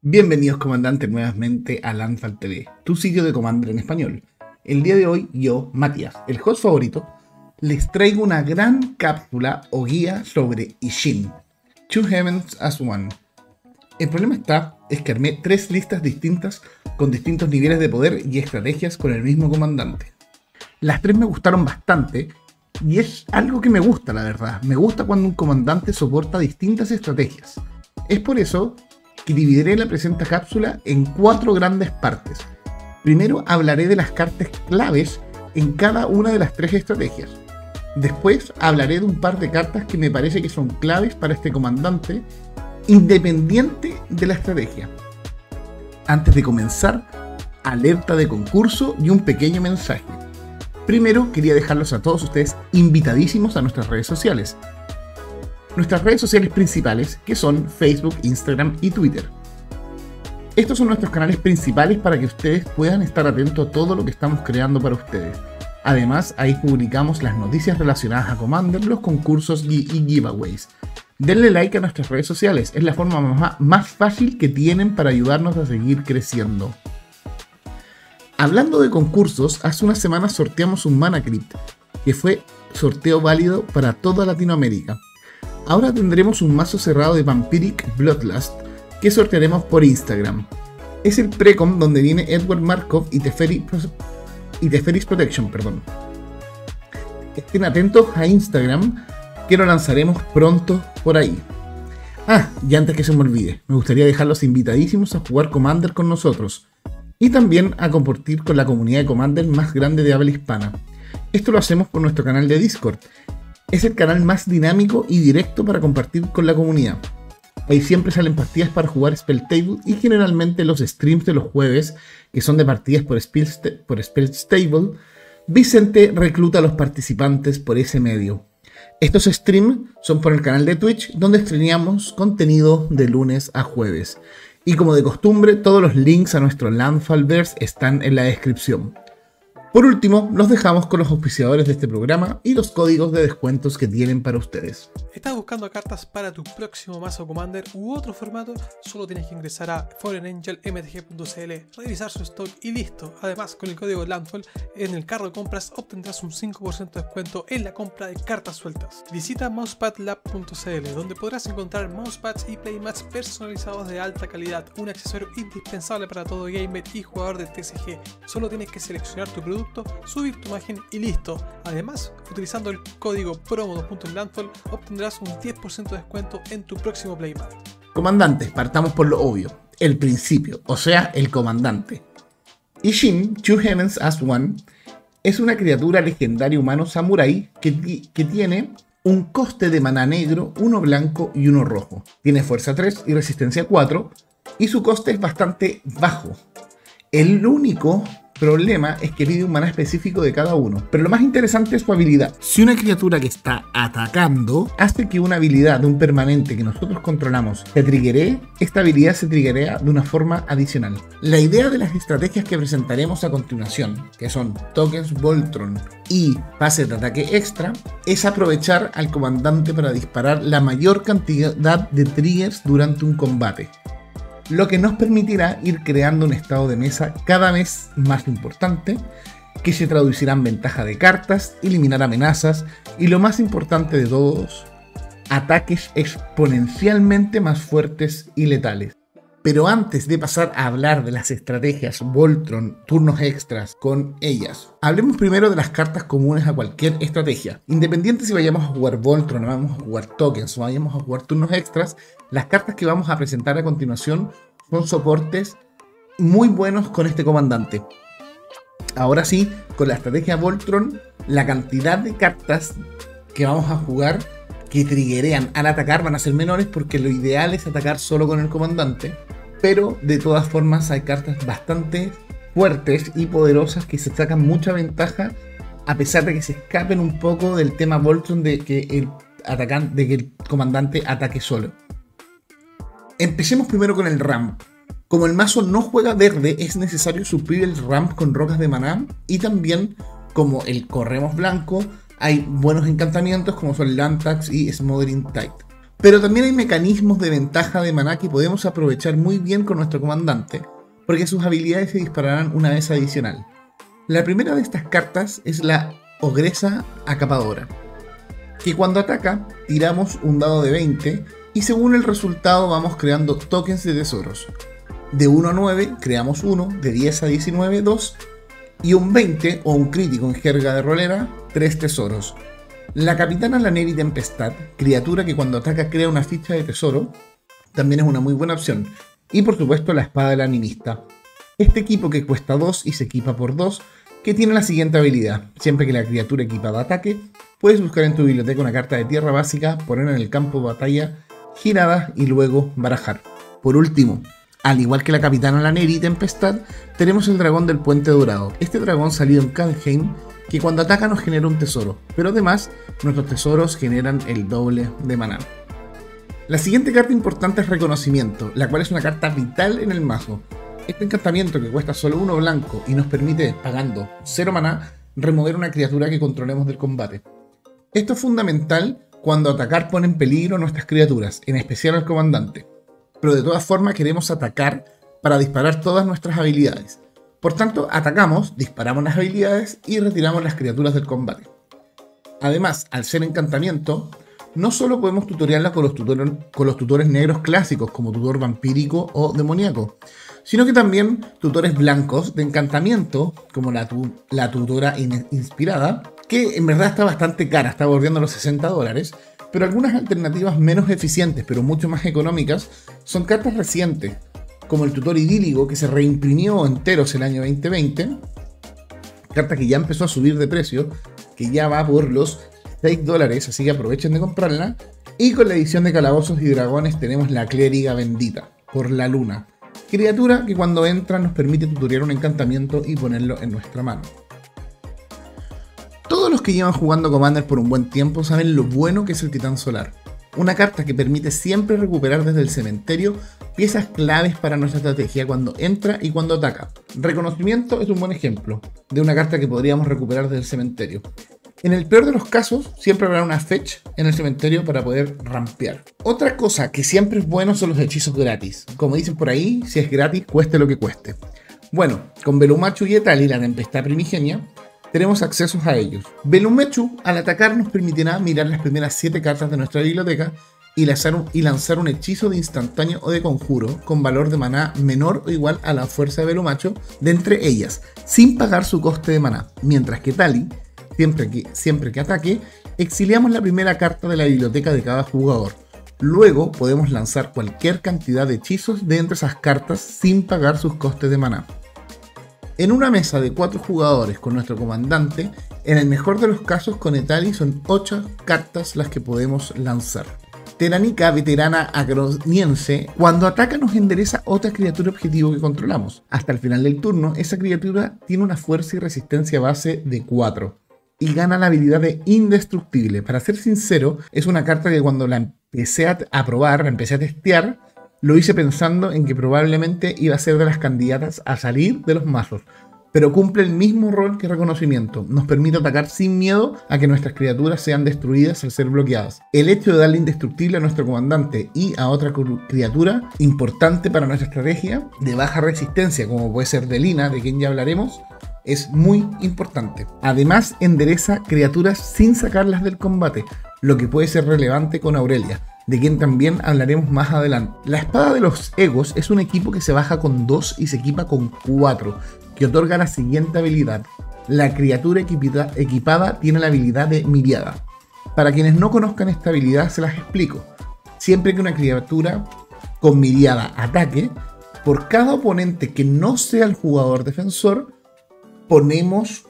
Bienvenidos comandantes nuevamente a Landfall TV, tu sitio de Commander en español. El día de hoy yo, Matías, el host favorito, les traigo una gran cápsula o guía sobre Isshin, Two Heavens as One. El problema es que armé 3 listas distintas con distintos niveles de poder y estrategias con el mismo comandante. Las 3 me gustaron bastante y es algo que me gusta, la verdad. Me gusta cuando un comandante soporta distintas estrategias. Es por eso que dividiré la presente cápsula en 4 grandes partes. Primero hablaré de las cartas claves en cada una de las 3 estrategias. Después hablaré de un par de cartas que me parece que son claves para este comandante, independiente de la estrategia. Antes de comenzar, alerta de concurso y un pequeño mensaje. Primero quería dejarlos a todos ustedes invitadísimos a nuestras redes sociales. Nuestras redes sociales principales, que son Facebook, Instagram y Twitter. Estos son nuestros canales principales para que ustedes puedan estar atentos a todo lo que estamos creando para ustedes. Además, ahí publicamos las noticias relacionadas a Commander, los concursos y giveaways. Denle like a nuestras redes sociales, es la forma más fácil que tienen para ayudarnos a seguir creciendo. Hablando de concursos, hace unas semanas sorteamos un Mana Crypt, que fue sorteo válido para toda Latinoamérica. Ahora tendremos un mazo cerrado de Vampiric Bloodlust que sortearemos por Instagram. Es el Precom donde viene Edward Markov y Teferis Protection. Estén atentos a Instagram, que lo lanzaremos pronto por ahí. Y antes que se me olvide, me gustaría dejarlos invitadísimos a jugar Commander con nosotros y también a compartir con la comunidad de Commander más grande de habla hispana. Esto lo hacemos por nuestro canal de Discord. Es el canal más dinámico y directo para compartir con la comunidad. Ahí siempre salen partidas para jugar Spell Table y generalmente los streams de los jueves, que son de partidas por Spell Table, Vicente recluta a los participantes por ese medio. Estos streams son por el canal de Twitch, donde estrenamos contenido de lunes a jueves. Y como de costumbre, todos los links a nuestro Landfallverse están en la descripción. Por último, los dejamos con los auspiciadores de este programa y los códigos de descuentos que tienen para ustedes. ¿Estás buscando cartas para tu próximo mazo Commander u otro formato? Solo tienes que ingresar a foreignangelmtg.cl, revisar su stock y listo. Además, con el código LANDFALL en el carro de compras obtendrás un 5% de descuento en la compra de cartas sueltas. Visita mousepadlab.cl, donde podrás encontrar mousepads y playmats personalizados de alta calidad, un accesorio indispensable para todo gamer y jugador de TCG. Solo tienes que seleccionar tu producto, subir tu imagen y listo. Además, utilizando el código promo2.landfall obtendrás un 10% de descuento en tu próximo playmat. Comandantes, partamos por lo obvio, el principio, o sea, el comandante. Isshin, Two Heavens as One, es una criatura legendaria humano samurái que tiene un coste de maná negro, 1 blanco y 1 rojo. Tiene fuerza 3 y resistencia 4 y su coste es bastante bajo. El único problema es que pide un maná específico de cada uno, pero lo más interesante es su habilidad. Si una criatura que está atacando hace que una habilidad de un permanente que nosotros controlamos se triggeree, esta habilidad se triggerea de una forma adicional. La idea de las estrategias que presentaremos a continuación, que son tokens Voltron y pase de ataque extra, es aprovechar al comandante para disparar la mayor cantidad de triggers durante un combate, lo que nos permitirá ir creando un estado de mesa cada vez más importante, que se traducirá en ventaja de cartas, eliminar amenazas y, lo más importante de todos, ataques exponencialmente más fuertes y letales. Pero antes de pasar a hablar de las estrategias Voltron, turnos extras con ellas, hablemos primero de las cartas comunes a cualquier estrategia. Independiente si vayamos a jugar Voltron, o vamos a jugar tokens, o vayamos a jugar turnos extras, las cartas que vamos a presentar a continuación son soportes muy buenos con este comandante. Ahora sí, con la estrategia Voltron, la cantidad de cartas que vamos a jugar que triggerean al atacar van a ser menores, porque lo ideal es atacar solo con el comandante, pero de todas formas hay cartas bastante fuertes y poderosas que se sacan mucha ventaja, a pesar de que se escapen un poco del tema Voltron de que el comandante ataque solo. Empecemos primero con el ramp. Como el mazo no juega verde, es necesario suplir el ramp con rocas de maná, y también, como el corremos blanco, hay buenos encantamientos como son Land Tax y Smothering Tide. Pero también hay mecanismos de ventaja de maná que podemos aprovechar muy bien con nuestro comandante, porque sus habilidades se dispararán una vez adicional. La primera de estas cartas es la Ogresa Acapadora, que cuando ataca tiramos un dado de 20 y según el resultado vamos creando tokens de tesoros. De 1 a 9 creamos 1, de 10 a 19 2 y un 20 o un crítico en jerga de rolera 3 tesoros. La Capitana Laneri Tempestad, criatura que cuando ataca crea una ficha de tesoro, también es una muy buena opción. Y por supuesto la Espada del Animista. Este equipo que cuesta 2 y se equipa por 2, que tiene la siguiente habilidad. Siempre que la criatura equipada ataque, puedes buscar en tu biblioteca una carta de tierra básica, ponerla en el campo de batalla, girada y luego barajar. Por último, al igual que la Capitana Laneri Tempestad, tenemos el dragón del Puente Dorado. Este dragón salido en Kaldheim, que cuando ataca nos genera un tesoro, pero además nuestros tesoros generan el doble de maná. La siguiente carta importante es Reconocimiento, la cual es una carta vital en el mazo. Este encantamiento que cuesta solo 1 blanco y nos permite, pagando 0 maná, remover una criatura que controlemos del combate. Esto es fundamental cuando atacar pone en peligro a nuestras criaturas, en especial al comandante. Pero de todas formas queremos atacar para disparar todas nuestras habilidades. Por tanto, atacamos, disparamos las habilidades y retiramos las criaturas del combate. Además, al ser encantamiento, no solo podemos tutorearla con los tutores negros clásicos como tutor vampírico o demoníaco, sino que también tutores blancos de encantamiento como la tutora inspirada, que en verdad está bastante cara, está bordeando los $60, pero algunas alternativas menos eficientes pero mucho más económicas son cartas recientes, como el tutor idílico que se reimprimió enteros el año 2020, carta que ya empezó a subir de precio, que ya va por los $6, así que aprovechen de comprarla. Y con la edición de Calabozos y Dragones tenemos la Clériga Bendita, por la luna, criatura que cuando entra nos permite tutorear un encantamiento y ponerlo en nuestra mano. Todos los que llevan jugando Commander por un buen tiempo saben lo bueno que es el Titán Solar, una carta que permite siempre recuperar desde el cementerio piezas claves para nuestra estrategia cuando entra y cuando ataca. Reconocimiento es un buen ejemplo de una carta que podríamos recuperar desde el cementerio. En el peor de los casos, siempre habrá una fetch en el cementerio para poder rampear. Otra cosa que siempre es bueno son los hechizos gratis. Como dicen por ahí, si es gratis, cueste lo que cueste. Bueno, con Velumachu y Etali, la Tempestad Primigenia, tenemos accesos a ellos. Velumachu, al atacar, nos permitirá mirar las primeras 7 cartas de nuestra biblioteca y lanzar un hechizo de instantáneo o de conjuro con valor de maná menor o igual a la fuerza de Velumachu de entre ellas, sin pagar su coste de maná. Mientras que Tali, siempre que ataque, exiliamos la primera carta de la biblioteca de cada jugador. Luego podemos lanzar cualquier cantidad de hechizos de entre esas cartas sin pagar sus costes de maná. En una mesa de 4 jugadores con nuestro comandante, en el mejor de los casos con Etali son 8 cartas las que podemos lanzar. Teranica Veterana Agroniense, cuando ataca nos endereza otra criatura objetivo que controlamos. Hasta el final del turno, esa criatura tiene una fuerza y resistencia base de 4. Y gana la habilidad de Indestructible. Para ser sincero, es una carta que cuando la empecé a probar, la empecé a testear, lo hice pensando en que probablemente iba a ser de las candidatas a salir de los mazos. Pero cumple el mismo rol que Reconocimiento. Nos permite atacar sin miedo a que nuestras criaturas sean destruidas al ser bloqueadas. El hecho de darle Indestructible a nuestro comandante y a otra criatura importante para nuestra estrategia de baja resistencia, como puede ser Delina, de quien ya hablaremos, es muy importante. Además, endereza criaturas sin sacarlas del combate, lo que puede ser relevante con Aurelia, de quien también hablaremos más adelante. La Espada de los Egos es un equipo que se baja con 2 y se equipa con 4, que otorga la siguiente habilidad. La criatura equipada tiene la habilidad de Miriada. Para quienes no conozcan esta habilidad se las explico. Siempre que una criatura con Miriada ataque, por cada oponente que no sea el jugador defensor, podemos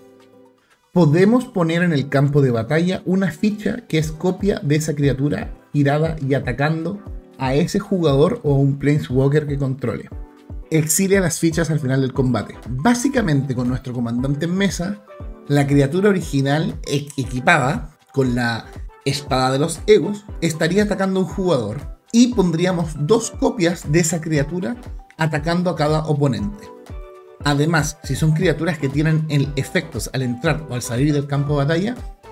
poner en el campo de batalla una ficha que es copia de esa criatura girada y atacando a ese jugador o un Planeswalker que controle. Exilia las fichas al final del combate. Básicamente, con nuestro comandante en mesa, la criatura original equipada con la Espada de los Egos estaría atacando a un jugador y pondríamos 2 copias de esa criatura atacando a cada oponente. Además, si son criaturas que tienen efectos al entrar o al salir del campo de batalla,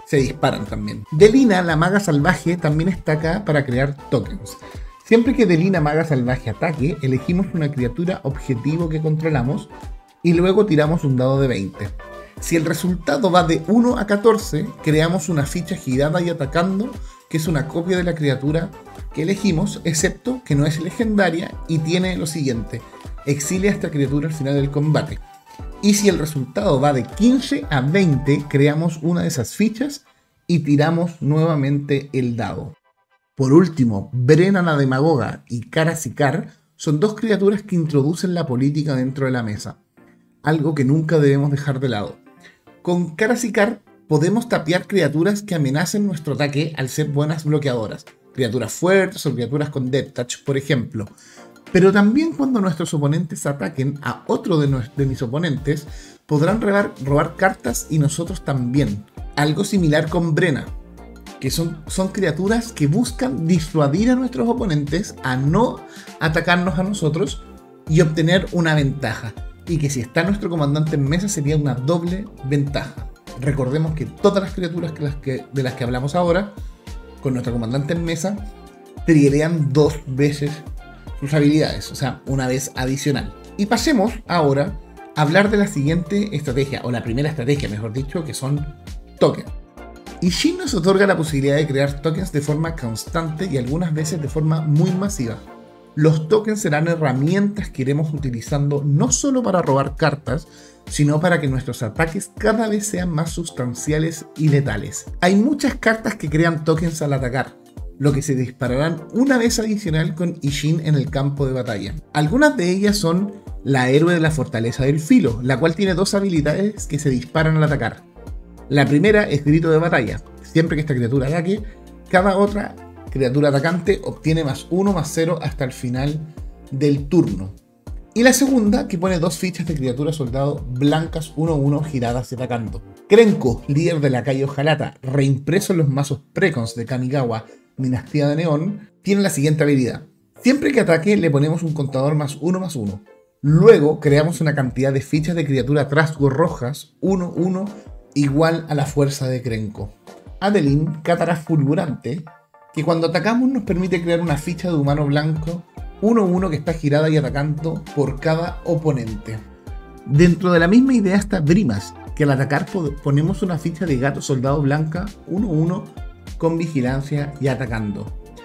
se disparan también. Delina, la maga salvaje, también está acá para crear tokens. Siempre que Delina, maga salvaje, ataque, elegimos una criatura objetivo que controlamos y luego tiramos un dado de 20. Si el resultado va de 1 a 14, creamos una ficha girada y atacando, que es una copia de la criatura que elegimos, excepto que no es legendaria y tiene lo siguiente: exilia a esta criatura al final del combate. Y si el resultado va de 15 a 20, creamos una de esas fichas y tiramos nuevamente el dado. Por último, Brenna la Demagoga y Kara-Sikar son dos criaturas que introducen la política dentro de la mesa, algo que nunca debemos dejar de lado. Con Kara-Sikar podemos tapear criaturas que amenacen nuestro ataque al ser buenas bloqueadoras, criaturas fuertes o criaturas con Death Touch, por ejemplo. Pero también cuando nuestros oponentes ataquen a otro de mis oponentes, podrán robar cartas y nosotros también. Algo similar con Brenna, que son criaturas que buscan disuadir a nuestros oponentes a no atacarnos a nosotros y obtener una ventaja. Y que si está nuestro comandante en mesa sería una doble ventaja. Recordemos que todas las criaturas de las que hablamos ahora, con nuestro comandante en mesa, triggerean 2 veces sus habilidades, o sea, una vez adicional. Y pasemos ahora a hablar de la siguiente estrategia, o la primera estrategia, mejor dicho, que son tokens. Ishin nos otorga la posibilidad de crear tokens de forma constante y algunas veces de forma muy masiva. Los tokens serán herramientas que iremos utilizando no solo para robar cartas, sino para que nuestros ataques cada vez sean más sustanciales y letales. Hay muchas cartas que crean tokens al atacar, lo que se dispararán una vez adicional con Ishin en el campo de batalla. Algunas de ellas son la héroe de la fortaleza del filo, la cual tiene 2 habilidades que se disparan al atacar. La primera es grito de batalla. Siempre que esta criatura ataque, cada otra criatura atacante obtiene +1/+0 hasta el final del turno. Y la segunda, que pone 2 fichas de criatura soldado blancas 1/1 giradas y atacando. Krenko, líder de lacayo Jalata, reimpreso en los mazos Precons de Kamigawa, Dinastía de Neón, tiene la siguiente habilidad. Siempre que ataque le ponemos un contador +1/+1. Luego creamos una cantidad de fichas de criatura trasgo rojas 1/1 igual a la fuerza de Krenko. Adeline, Cátara Fulgurante, que cuando atacamos nos permite crear una ficha de humano blanco 1/1 que está girada y atacando por cada oponente. Dentro de la misma idea está Brimas, que al atacar ponemos una ficha de gato soldado blanca 1/1 con vigilancia y atacando.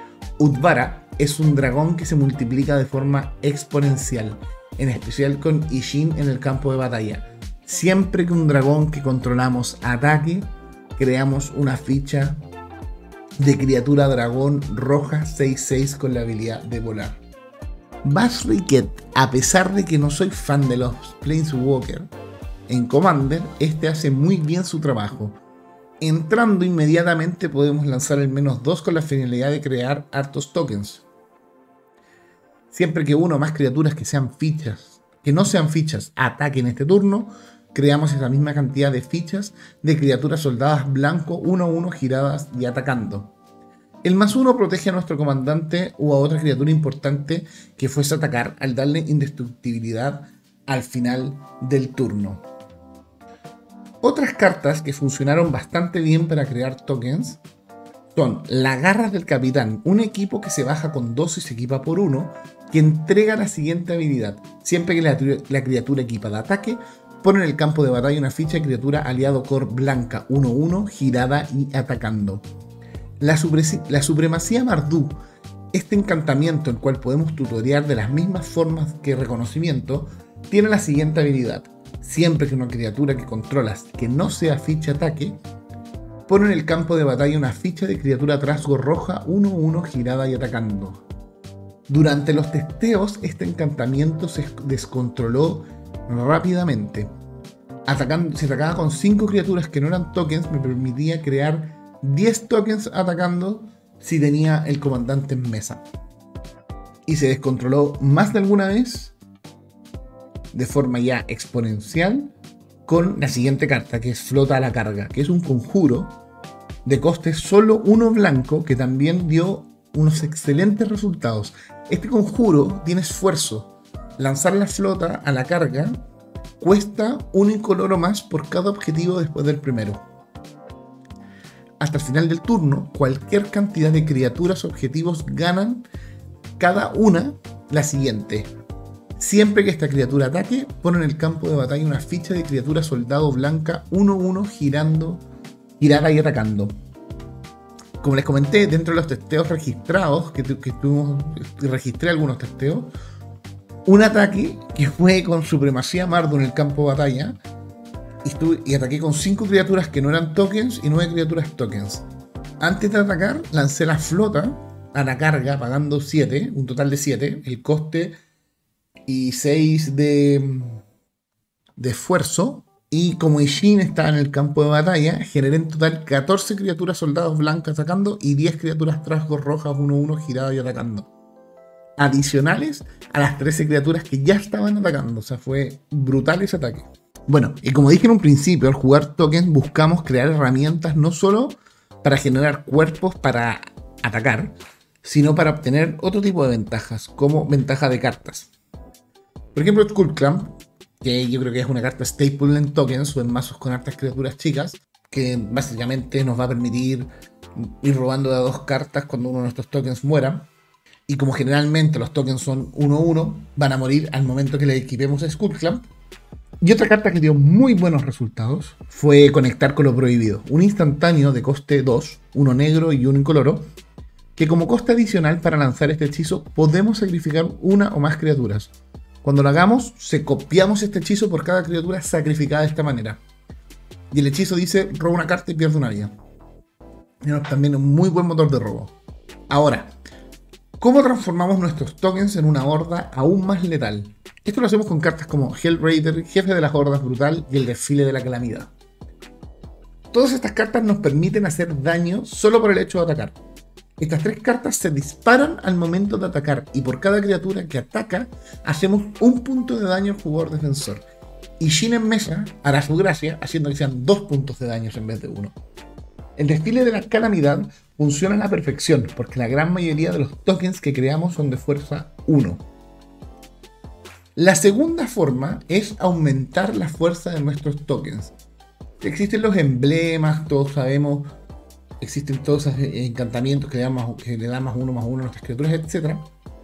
Udvara es un dragón que se multiplica de forma exponencial, en especial con Ishin en el campo de batalla. Siempre que un dragón que controlamos ataque, creamos una ficha de criatura dragón roja 6/6 con la habilidad de volar. Bas Riket, a pesar de que no soy fan de los Planeswalker, en Commander este hace muy bien su trabajo. Entrando inmediatamente podemos lanzar el -2 con la finalidad de crear hartos tokens. Siempre que uno o más criaturas que no sean fichas ataquen este turno, creamos esa misma cantidad de fichas de criaturas soldadas blanco 1/1 giradas y atacando. El +1 protege a nuestro comandante o a otra criatura importante que fuese a atacar al darle indestructibilidad al final del turno. Otras cartas que funcionaron bastante bien para crear tokens son la Garra del Capitán, un equipo que se baja con 2 y se equipa por 1, que entrega la siguiente habilidad. Siempre que la criatura equipada ataque, pone en el campo de batalla una ficha de criatura aliado core blanca 1/1 girada y atacando. La Supremacía Mardu, este encantamiento, el cual podemos tutorear de las mismas formas que reconocimiento, tiene la siguiente habilidad. Siempre que una criatura que controlas que no sea ficha ataque, pone en el campo de batalla una ficha de criatura trasgo roja 1/1 girada y atacando. Durante los testeos, este encantamiento se descontroló rápidamente. Si atacaba con 5 criaturas que no eran tokens, me permitía crear 10 tokens atacando si tenía el comandante en mesa. Y se descontroló más de alguna vez de forma ya exponencial con la siguiente carta, que es Flota a la Carga, que es un conjuro de coste solo 1 blanco que también dio unos excelentes resultados. Este conjuro tiene esfuerzo. Lanzar la flota a la carga cuesta 1 incoloro más por cada objetivo después del primero. hasta el final del turno, cualquier cantidad de criaturas objetivos ganan cada una la siguiente. Siempre que esta criatura ataque, pone en el campo de batalla una ficha de criatura soldado blanca 1/1 girada y atacando. Como les comenté, dentro de los testeos registrados, que tuvimos, registré algunos testeos, un ataque que fue con supremacía Mardu en el campo de batalla, y ataqué con 5 criaturas que no eran tokens y 9 criaturas tokens. Antes de atacar, lancé la flota a la carga, pagando 7, un total de 7, el coste y 6 de esfuerzo. Y como Isshin estaba en el campo de batalla, generé en total 14 criaturas soldados blancas atacando y 10 criaturas trasgos rojas 1/1 giradas y atacando. Adicionales a las 13 criaturas que ya estaban atacando. O sea, fue brutal ese ataque. Bueno, y como dije en un principio, al jugar tokens buscamos crear herramientas no solo para generar cuerpos para atacar, sino para obtener otro tipo de ventajas, como ventaja de cartas. Por ejemplo, Skullclamp, que yo creo que es una carta staple en tokens o en mazos con hartas criaturas chicas, que básicamente nos va a permitir ir robando de a 2 cartas cuando uno de nuestros tokens muera. Y como generalmente los tokens son 1/1, van a morir al momento que le equipemos a Skullclamp. Y otra carta que dio muy buenos resultados fue Conectar con lo Prohibido. Un instantáneo de coste 2, uno negro y uno incoloro, que como coste adicional para lanzar este hechizo podemos sacrificar una o más criaturas. Cuando lo hagamos, copiamos este hechizo por cada criatura sacrificada de esta manera. Y el hechizo dice, roba una carta y pierde una vida. También un muy buen motor de robo. Ahora, ¿cómo transformamos nuestros tokens en una horda aún más letal? Esto lo hacemos con cartas como Hellraider, Jefe de las Hordas Brutal y el Desfile de la Calamidad. Todas estas cartas nos permiten hacer daño solo por el hecho de atacar. Estas 3 cartas se disparan al momento de atacar y por cada criatura que ataca hacemos un punto de daño al jugador defensor. Y Isshin en mesa hará su gracia haciendo que sean 2 puntos de daño en vez de 1. El Desfile de la Calamidad funciona a la perfección porque la gran mayoría de los tokens que creamos son de fuerza 1. La segunda forma es aumentar la fuerza de nuestros tokens. Existen los emblemas, todos sabemos, existen todos esos encantamientos que le dan más 1/1 a nuestras criaturas, etc.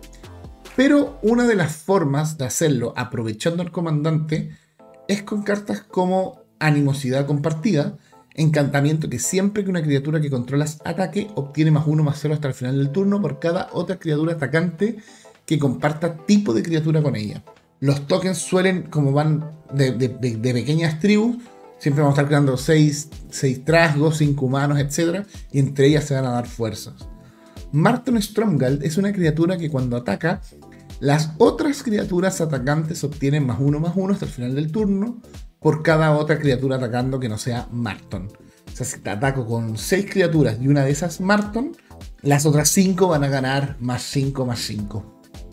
Pero una de las formas de hacerlo aprovechando al comandante es con cartas como Animosidad Compartida, encantamiento que siempre que una criatura que controlas ataque obtiene +1/+0 hasta el final del turno por cada otra criatura atacante que comparta tipo de criatura con ella. Los tokens suelen, como van de pequeñas tribus, siempre vamos a estar creando 6 trasgos, 5 humanos, etc. Y entre ellas se van a dar fuerzas. Marton Stromgald es una criatura que cuando ataca, las otras criaturas atacantes obtienen +1/+1 hasta el final del turno por cada otra criatura atacando que no sea Marton. O sea, si te ataco con 6 criaturas y una de esas Marton, las otras 5 van a ganar +5/+5.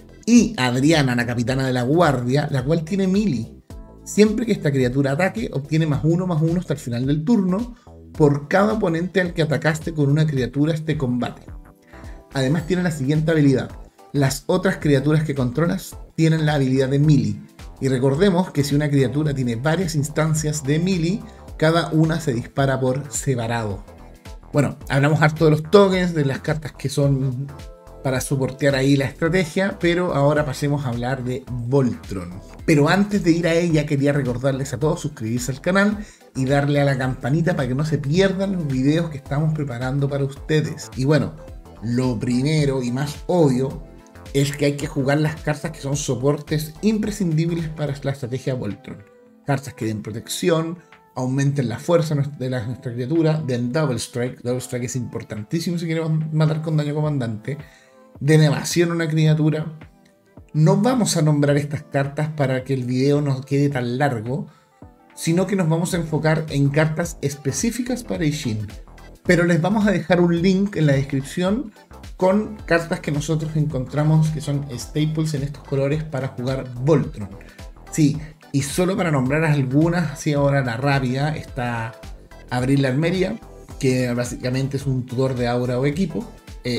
Y Adriana, la capitana de la guardia, la cual tiene melee. Siempre que esta criatura ataque, obtiene +1/+1 hasta el final del turno por cada oponente al que atacaste con una criatura este combate. Además tiene la siguiente habilidad. Las otras criaturas que controlas tienen la habilidad de melee. Y recordemos que si una criatura tiene varias instancias de melee, cada una se dispara por separado. Bueno, hablamos harto de los tokens, de las cartas que son para soportear ahí la estrategia, pero ahora pasemos a hablar de Voltron. Pero antes de ir a ella, quería recordarles a todos suscribirse al canal y darle a la campanita para que no se pierdan los videos que estamos preparando para ustedes. Y bueno, lo primero y más obvio es que hay que jugar las cartas que son soportes imprescindibles para la estrategia Voltron. Cartas que den protección, aumenten la fuerza de nuestra criatura, den Double Strike. Double Strike es importantísimo si queremos matar con daño comandante. Den evasión a una criatura. No vamos a nombrar estas cartas para que el video no quede tan largo, sino que nos vamos a enfocar en cartas específicas para Isshin. Pero les vamos a dejar un link en la descripción con cartas que nosotros encontramos que son staples en estos colores para jugar Voltron. Sí, y solo para nombrar algunas, así ahora la rápida, está Abril la Armeria, que básicamente es un tutor de aura o equipo.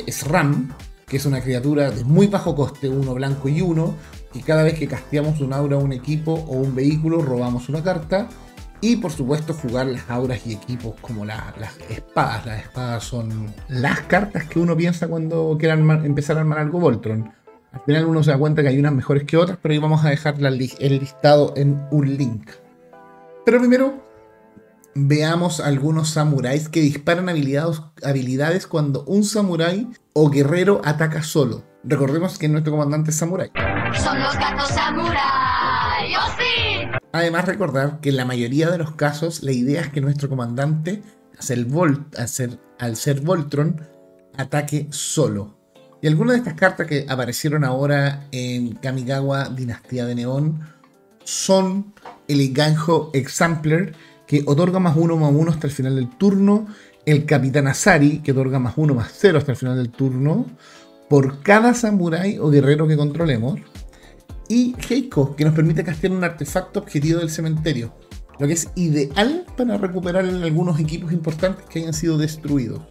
Sram, que es una criatura de muy bajo coste, 1 blanco y 1, y cada vez que casteamos un aura, un equipo o un vehículo robamos una carta. Y por supuesto jugar las auras y equipos como las espadas. Las espadas son las cartas que uno piensa cuando quiera empezar a armar algo Voltron. Al final uno se da cuenta que hay unas mejores que otras, pero ahí vamos a dejar el listado en un link. Pero primero veamos algunos samuráis que disparan habilidades cuando un samurái o guerrero ataca solo. Recordemos que nuestro comandante es samurái. ¡Son los gatos samurái! ¡Oh sí! Además recordar que en la mayoría de los casos la idea es que nuestro comandante, al ser Voltron, ataque solo. Y algunas de estas cartas que aparecieron ahora en Kamigawa Dinastía de Neón son el Ganjo Exemplar, que otorga +1/+1 hasta el final del turno, el Capitán Asari, que otorga +1/+0 hasta el final del turno, por cada samurái o guerrero que controlemos, y Heiko, que nos permite castear un artefacto objetivo del cementerio, lo que es ideal para recuperar en algunos equipos importantes que hayan sido destruidos.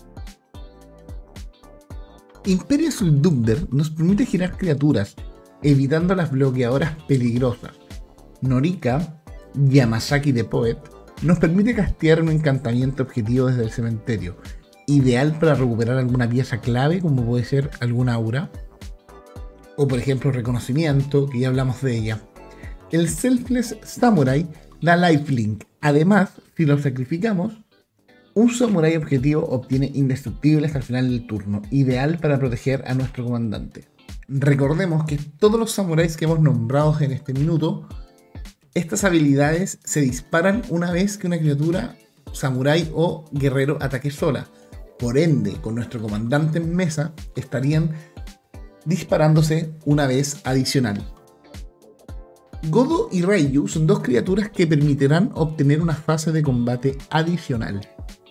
Imperio Subdunder nos permite girar criaturas, evitando las bloqueadoras peligrosas. Norika, Yamasaki the Poet, nos permite castear un encantamiento objetivo desde el cementerio, ideal para recuperar alguna pieza clave como puede ser alguna aura, o por ejemplo reconocimiento, que ya hablamos de ella. El Selfless Samurai da lifelink, además si lo sacrificamos, un samurái objetivo obtiene indestructible hasta el final del turno, ideal para proteger a nuestro comandante. Recordemos que todos los samuráis que hemos nombrado en este minuto, estas habilidades se disparan una vez que una criatura, samurái o guerrero ataque sola. Por ende, con nuestro comandante en mesa, estarían disparándose una vez adicional. Godo y Ryu son dos criaturas que permitirán obtener una fase de combate adicional.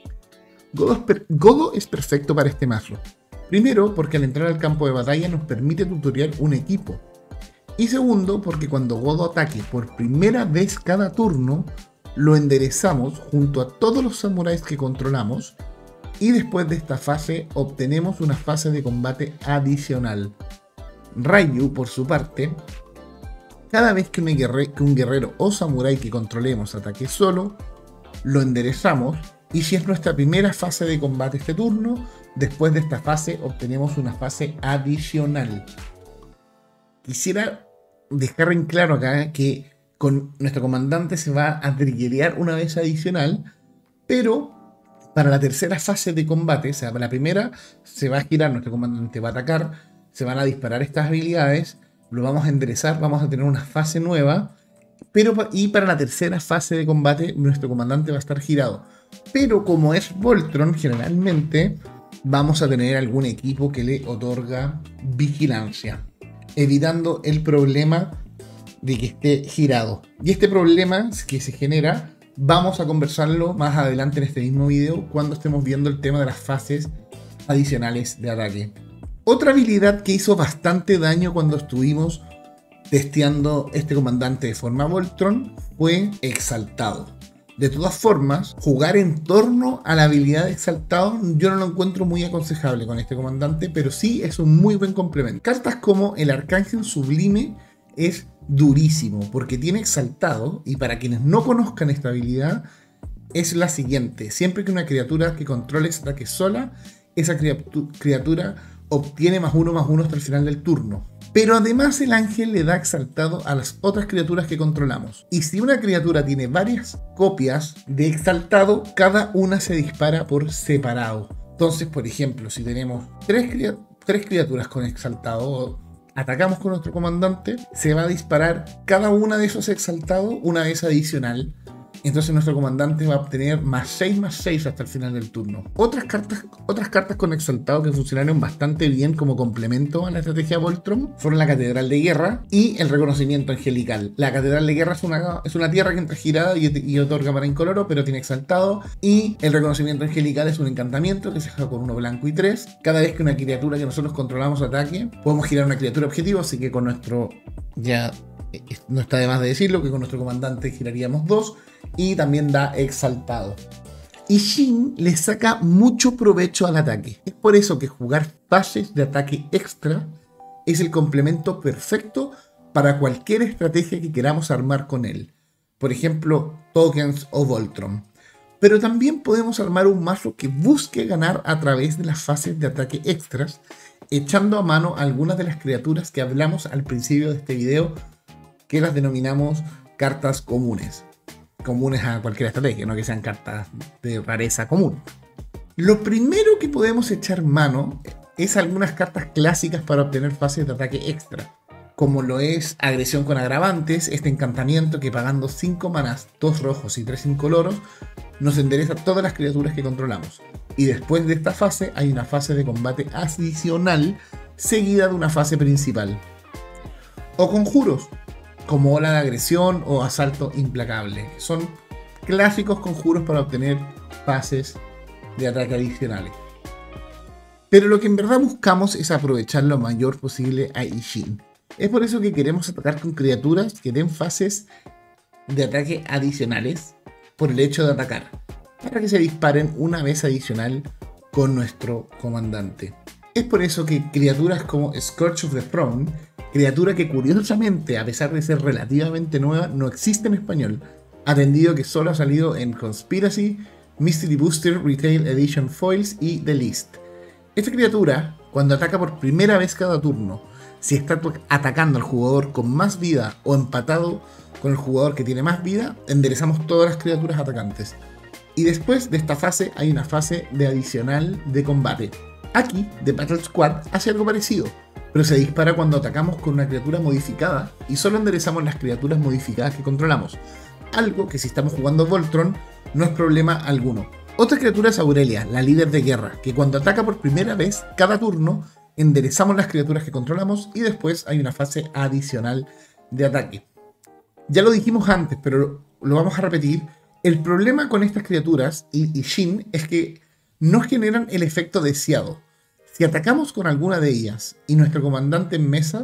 Godo es perfecto para este mazo. Primero, porque al entrar al campo de batalla nos permite tutorear un equipo. Y segundo, porque cuando Godo ataque por primera vez cada turno, lo enderezamos junto a todos los samuráis que controlamos, y después de esta fase obtenemos una fase de combate adicional. Ryu, por su parte, cada vez que un guerrero o samurái que controlemos ataque solo, lo enderezamos, y si es nuestra primera fase de combate este turno, después de esta fase obtenemos una fase adicional. Quisiera dejar en claro acá que con nuestro comandante se va a triggerear una vez adicional, pero para la tercera fase de combate, o sea, para la primera se va a girar, nuestro comandante va a atacar, se van a disparar estas habilidades, lo vamos a enderezar, vamos a tener una fase nueva, y para la tercera fase de combate nuestro comandante va a estar girado. Pero como es Voltron, generalmente vamos a tener algún equipo que le otorga vigilancia, evitando el problema de que esté girado. Y este problema que se genera, vamos a conversarlo más adelante en este mismo video, cuando estemos viendo el tema de las fases adicionales de ataque. Otra habilidad que hizo bastante daño cuando estuvimos testeando este comandante de forma Voltron fue Exaltado. De todas formas, jugar en torno a la habilidad de Exaltado yo no lo encuentro muy aconsejable con este comandante, pero sí es un muy buen complemento. Cartas como el Arcángel Sublime es durísimo porque tiene Exaltado, y para quienes no conozcan esta habilidad es la siguiente: siempre que una criatura que controles ataque sola, esa criatura obtiene +1/+1 hasta el final del turno. Pero además el ángel le da Exaltado a las otras criaturas que controlamos. Y si una criatura tiene varias copias de Exaltado, cada una se dispara por separado. Entonces, por ejemplo, si tenemos tres criaturas con Exaltado, atacamos con nuestro comandante, se va a disparar cada una de esos Exaltados una vez adicional. Entonces nuestro comandante va a obtener +6/+6 hasta el final del turno. Otras cartas con Exaltado que funcionaron bastante bien como complemento a la estrategia Voltron fueron la Catedral de Guerra y el Reconocimiento Angelical. La Catedral de Guerra es una tierra que entra girada y otorga mana incoloro, pero tiene Exaltado. Y el Reconocimiento Angelical es un encantamiento que se juega con 1 blanco y 3. Cada vez que una criatura que nosotros controlamos ataque, podemos girar una criatura objetivo, así que con nuestro... ya no está de más de decirlo que con nuestro comandante giraríamos 2, y también da Exaltado. Y Shin le saca mucho provecho al ataque. Es por eso que jugar fases de ataque extra es el complemento perfecto para cualquier estrategia que queramos armar con él. por ejemplo, tokens o Voltron. Pero también podemos armar un mazo que busque ganar a través de las fases de ataque extras, echando a mano algunas de las criaturas que hablamos al principio de este video, que las denominamos cartas comunes. Comunes a cualquier estrategia, no que sean cartas de rareza común. Lo primero que podemos echar mano es algunas cartas clásicas para obtener fases de ataque extra, como lo es Agresión con Agravantes, este encantamiento que pagando 5 manas, 2 rojos y 3 incoloros, nos endereza todas las criaturas que controlamos. Y después de esta fase hay una fase de combate adicional seguida de una fase principal. O conjuros, como Ola de Agresión o Asalto Implacable, que son clásicos conjuros para obtener fases de ataque adicionales. Pero lo que en verdad buscamos es aprovechar lo mayor posible a Isshin. Es por eso que queremos atacar con criaturas que den fases de ataque adicionales por el hecho de atacar, para que se disparen una vez adicional con nuestro comandante. Es por eso que criaturas como Scourge of the Throne, criatura que curiosamente, a pesar de ser relativamente nueva, no existe en español, atendido que solo ha salido en Conspiracy, Mystery Booster, Retail Edition Foils y The List. Esta criatura, cuando ataca por primera vez cada turno, si está atacando al jugador con más vida o empatado con el jugador que tiene más vida, enderezamos todas las criaturas atacantes. Y después de esta fase hay una fase de adicional de combate. Aquí, The Battle Squad hace algo parecido, pero se dispara cuando atacamos con una criatura modificada y solo enderezamos las criaturas modificadas que controlamos. Algo que si estamos jugando Voltron no es problema alguno. Otra criatura es Aurelia, la líder de guerra, que cuando ataca por primera vez cada turno, enderezamos las criaturas que controlamos y después hay una fase adicional de ataque. Ya lo dijimos antes, pero lo vamos a repetir. El problema con estas criaturas y Shin es que no generan el efecto deseado. Si atacamos con alguna de ellas y nuestro comandante en mesa,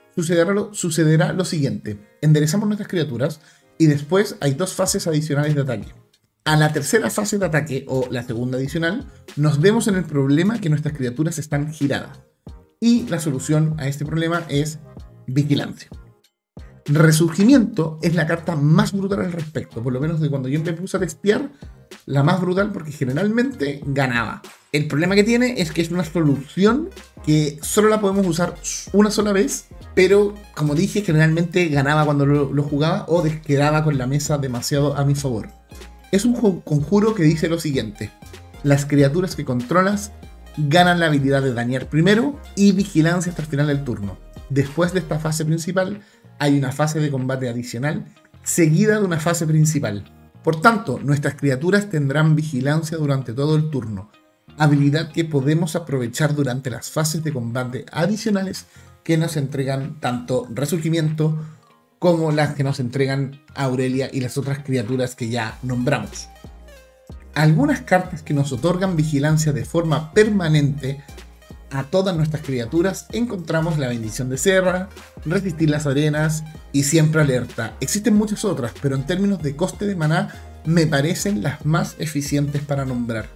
sucederá lo siguiente. Enderezamos nuestras criaturas y después hay 2 fases adicionales de ataque. A la tercera fase de ataque, o la segunda adicional, nos vemos en el problema que nuestras criaturas están giradas. Y la solución a este problema es Vigilancia. Resurgimiento es la carta más brutal al respecto, por lo menos de cuando yo me puse a testear, la más brutal porque generalmente ganaba. El problema que tiene es que es una solución que solo la podemos usar una sola vez, pero como dije, generalmente ganaba cuando lo jugaba o quedaba con la mesa demasiado a mi favor. Es un conjuro que dice lo siguiente: las criaturas que controlas ganan la habilidad de dañar primero y vigilancia hasta el final del turno. Después de esta fase principal hay una fase de combate adicional seguida de una fase principal. Por tanto, nuestras criaturas tendrán vigilancia durante todo el turno, habilidad que podemos aprovechar durante las fases de combate adicionales que nos entregan tanto Resurgimiento como las que nos entregan Aurelia y las otras criaturas que ya nombramos. Algunas cartas que nos otorgan vigilancia de forma permanente a todas nuestras criaturas encontramos la Bendición de Serra, Resistir las Arenas y Siempre Alerta. Existen muchas otras, pero en términos de coste de maná me parecen las más eficientes para nombrar.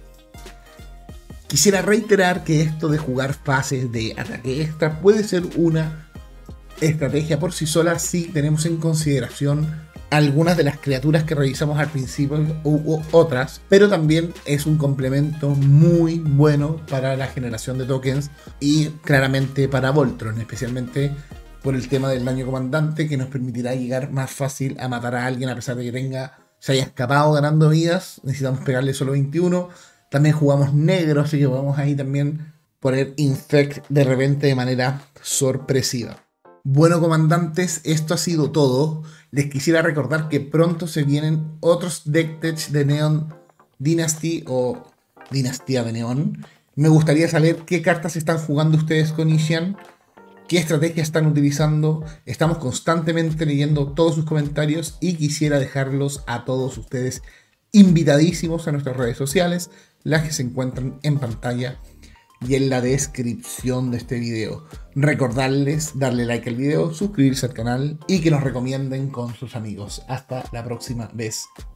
Quisiera reiterar que esto de jugar fases de ataque extra puede ser una estrategia por sí sola si tenemos en consideración algunas de las criaturas que revisamos al principio u otras, pero también es un complemento muy bueno para la generación de tokens y claramente para Voltron, especialmente por el tema del daño comandante, que nos permitirá llegar más fácil a matar a alguien a pesar de que se haya escapado ganando vidas. Necesitamos pegarle solo 21. También jugamos negro, así que podemos ahí también poner Infect de repente de manera sorpresiva. Bueno, comandantes, esto ha sido todo. Les quisiera recordar que pronto se vienen otros deck tech de Neon Dynasty o Dinastía de Neón. Me gustaría saber qué cartas están jugando ustedes con Isshin, qué estrategia están utilizando. Estamos constantemente leyendo todos sus comentarios y quisiera dejarlos a todos ustedes invitadísimos a nuestras redes sociales, las que se encuentran en pantalla y en la descripción de este video. Recordarles darle like al video, suscribirse al canal y que nos recomienden con sus amigos. Hasta la próxima vez.